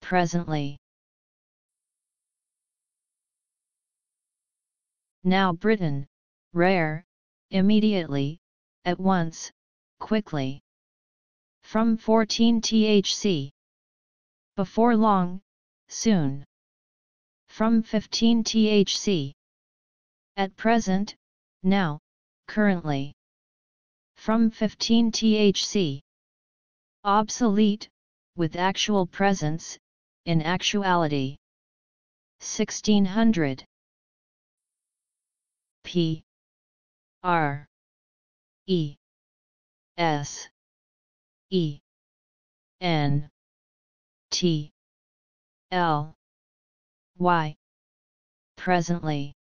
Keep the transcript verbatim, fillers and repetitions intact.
presently. Now Britain, rare, immediately, at once, quickly. From fourteen T H C. Before long, soon. From fifteen T H C. At present, now, currently. From fifteen T H C. Obsolete, with actual presence, in actuality. sixteen hundred. P. R. E. S. E. N. T. L. Y. Presently.